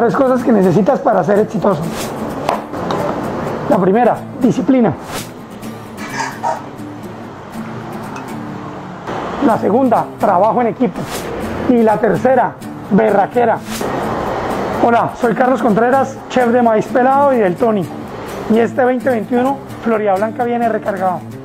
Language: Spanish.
3 cosas que necesitas para ser exitoso. La primera, disciplina. La segunda, trabajo en equipo. Y la tercera, berraquera. Hola, soy Carlos Contreras, chef de maíz pelado y del Tony. Y este 2021, Floridablanca viene recargado.